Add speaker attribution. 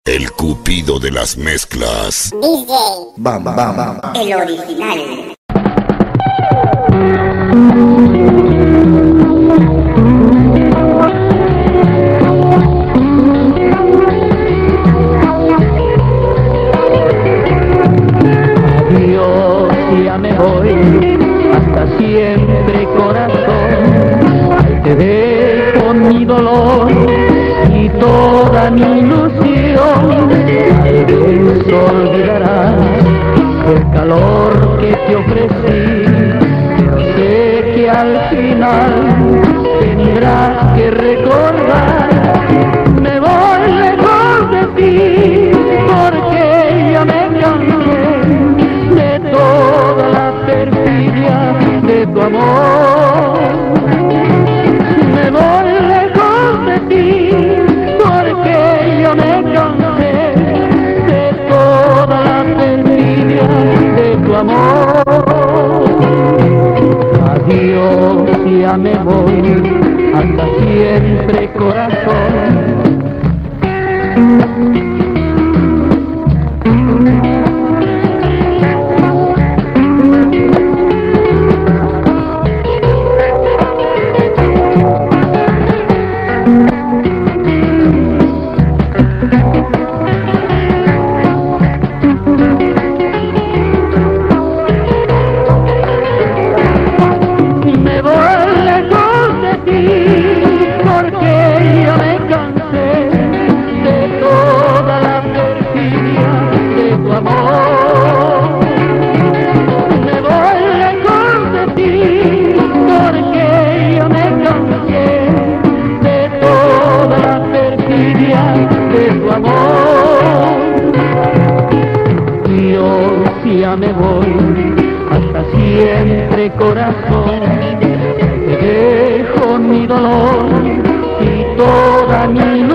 Speaker 1: El Cupido de las mezclas.
Speaker 2: DJ
Speaker 3: Bam Bam Bam,
Speaker 2: el original.
Speaker 4: Adiós, ya me voy, hasta siempre corazón. Te dejo mi dolor y toda mi ilusión. Tal vez olvidarás el calor que te ofrecí, pero sé que al final tendrás que recordar. Me voy lejos de ti porque ya me cansé de toda la perfidia de tu amor. Me voy lejos de ti porque yo me cansé de toda la perfidia de tu amor. Adiós, ya me voy, hasta siempre corazón. Me voy lejos de ti porque yo me cansé de toda la perfidia de tu amor. Me voy lejos de ti porque yo me cansé de toda la perfidia de tu amor. Yo ya me voy, hasta siempre corazón. Te dejo mi dolor y toda mi